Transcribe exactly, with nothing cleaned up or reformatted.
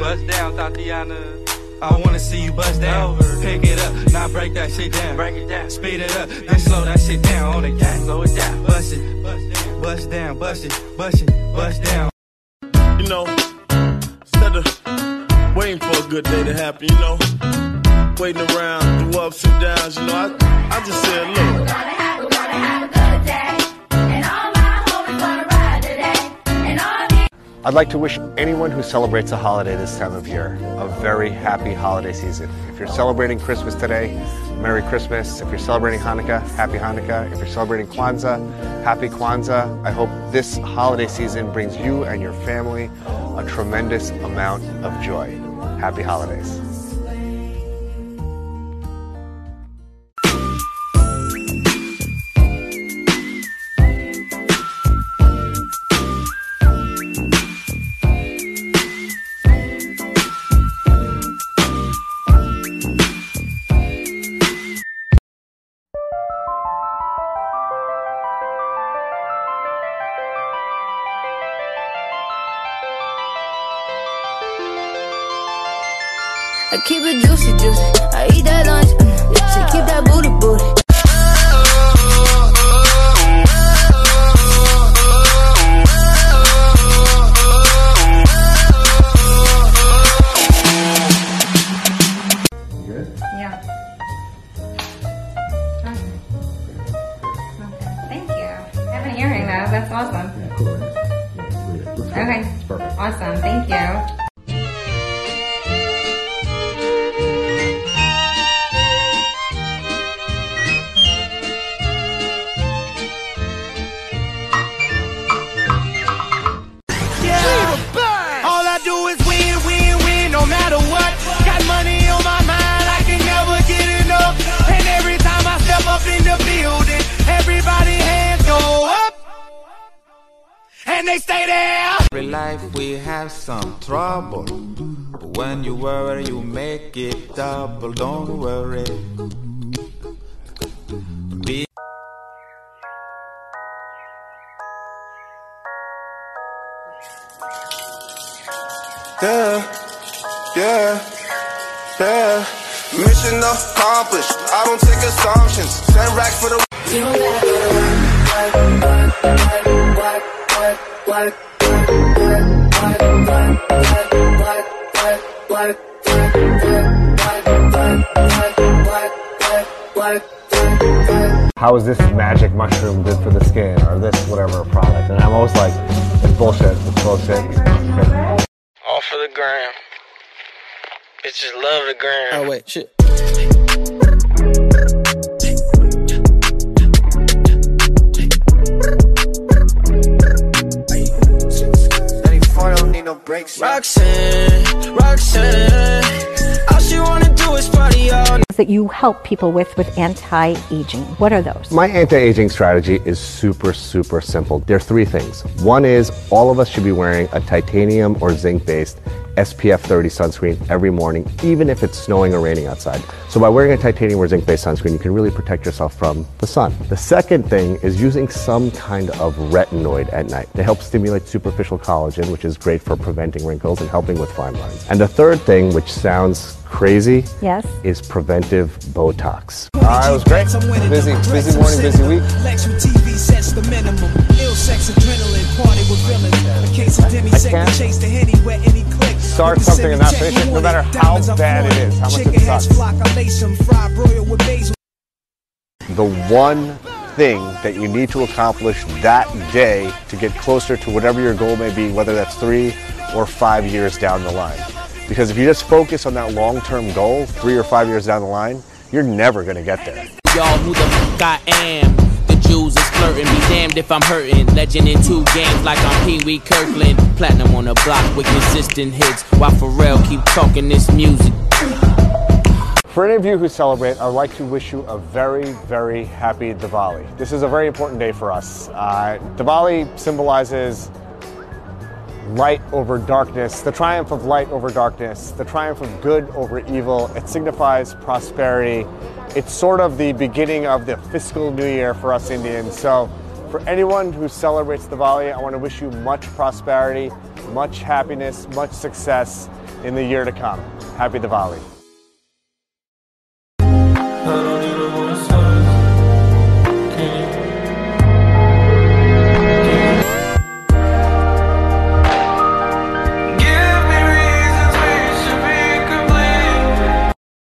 Bust down, Tatiana. I wanna see you bust down. Pick it up, now break that shit down. Break it down. Speed it up, then slow that shit down on the gang. Slow it down. Bust it, bust down, bust it, bust it, bust down. You know, instead of waiting for a good day to happen, you know, waiting around through ups and downs, you know, I, I just said, look. We're gonna have, we're gonna have a good day. And all my homies wanna ride today. And all the I'd like to wish anyone who celebrates a holiday this time of year a very happy holiday season. If you're celebrating Christmas today, Merry Christmas. If you're celebrating Hanukkah, Happy Hanukkah. If you're celebrating Kwanzaa, Happy Kwanzaa. I hope this holiday season brings you and your family a tremendous amount of joy. Happy holidays. I keep it juicy, juicy. I eat that lunch. Mm. She keep that booty, booty. You good? Yeah. Okay. Okay. Thank you. I have an earring though. That's awesome. Yeah, cool. Right? Yeah, it's weird. Looks good. Okay. It's perfect. Awesome. Thank you. They stay there. Every life we have some trouble, but when you worry you make it double. Don't worry. Be yeah, yeah, yeah. Mission accomplished. I don't take assumptions. Send racks for the. You don't gotta go to work, work, work, work. Work, work, work, work, work, work, work, work, work. How is this magic mushroom good for the skin, or this whatever product? And I'm always like, it's bullshit, it's bullshit. All for the gram. Bitches love the gram. Oh wait, shit. No breaks. Roxanne, Roxanne, all she wanna do is party all night. That you help people with with anti-aging. What are those? My anti-aging strategy is super, super simple. There are three things. One is all of us should be wearing a titanium or zinc-based S P F thirty sunscreen every morning, even if it's snowing or raining outside. So by wearing a titanium or zinc-based sunscreen, you can really protect yourself from the sun. The second thing is using some kind of retinoid at night to help stimulate superficial collagen, which is great for preventing wrinkles and helping with fine lines. And the third thing, which sounds crazy, yes, is preventive Botox. Uh, it was great. Busy, busy morning, busy week. T V sets the minimum. Ill sex, adrenaline, party with villains. A case of Demi second chase the Henny where any click. Start something and not finish it, no matter how bad it is, how much it sucks. The one thing that you need to accomplish that day to get closer to whatever your goal may be, whether that's three or five years down the line. Because if you just focus on that long-term goal, three or five years down the line, you're never going to get there. Y'all who the fuck I am. The Jews is flirting, be damned if I'm hurting. Legend in two games like I'm Pee Wee Kirkland. Platinum on the block with consistent hits, while Pharrell keep talking this music. For any of you who celebrate, I'd like to wish you a very, very happy Diwali. This is a very important day for us. Uh, Diwali symbolizes light over darkness, the triumph of light over darkness, the triumph of good over evil. It signifies prosperity. It's sort of the beginning of the fiscal new year for us Indians. So for anyone who celebrates Diwali, I want to wish you much prosperity, much happiness, much success in the year to come. Happy Diwali. I don't